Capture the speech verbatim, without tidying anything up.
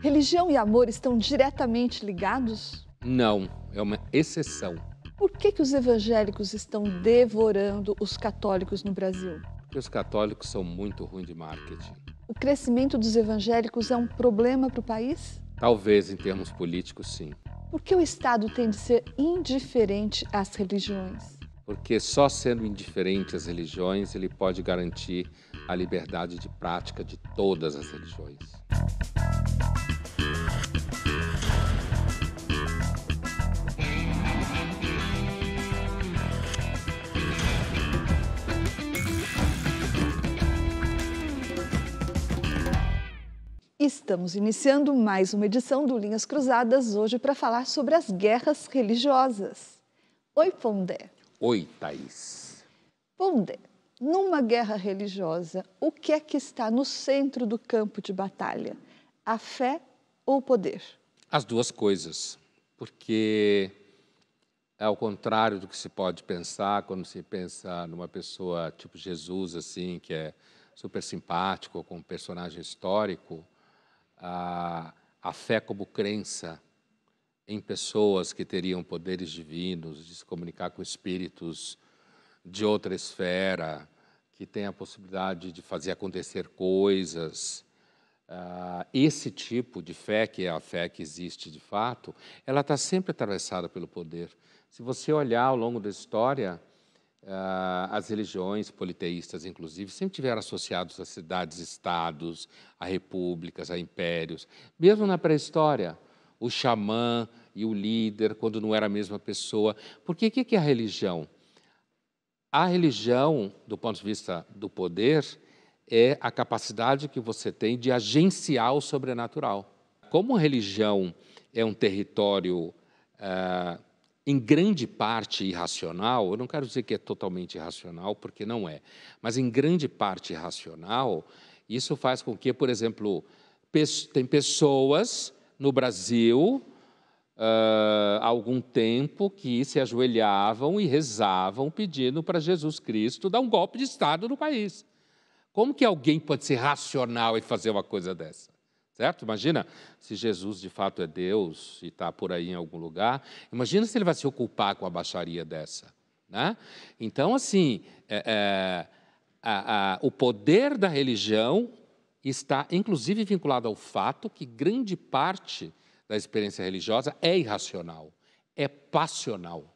Religião e amor estão diretamente ligados? Não, é uma exceção. Por que que os evangélicos estão devorando os católicos no Brasil? Porque os católicos são muito ruins de marketing. O crescimento dos evangélicos é um problema para o país? Talvez em termos políticos, sim. Por que o Estado tem de ser indiferente às religiões? Porque só sendo indiferente às religiões, ele pode garantir a liberdade de prática de todas as religiões. Estamos iniciando mais uma edição do Linhas Cruzadas, hoje para falar sobre as guerras religiosas. Oi, Pondé. Oi, Thaís. Pondé, numa guerra religiosa, o que é que está no centro do campo de batalha? A fé ou o poder? As duas coisas, porque é ao contrário do que se pode pensar quando se pensa numa pessoa tipo Jesus, assim, que é super simpático, como personagem histórico. A, a fé como crença em pessoas que teriam poderes divinos, de se comunicar com espíritos de outra esfera, que têm a possibilidade de fazer acontecer coisas. Uh, esse tipo de fé, que é a fé que existe de fato, ela está sempre atravessada pelo poder. Se você olhar ao longo da história, Uh, as religiões politeístas, inclusive, sempre tiveram associados a cidades-estados, a repúblicas, a impérios. Mesmo na pré-história, o xamã e o líder, quando não era a mesma pessoa. Porque o que é a religião? A religião, do ponto de vista do poder, é a capacidade que você tem de agenciar o sobrenatural. Como a religião é um território uh, em grande parte irracional, eu não quero dizer que é totalmente irracional, porque não é, mas em grande parte irracional, isso faz com que, por exemplo, tem pessoas no Brasil, uh, há algum tempo, que se ajoelhavam e rezavam pedindo para Jesus Cristo dar um golpe de Estado no país. Como que alguém pode ser racional e fazer uma coisa dessa? Certo? Imagina se Jesus de fato é Deus e está por aí em algum lugar. Imagina se ele vai se ocupar com a baixaria dessa. Né? Então, assim, é, é, a, a, o poder da religião está, inclusive, vinculado ao fato que grande parte da experiência religiosa é irracional, é passional.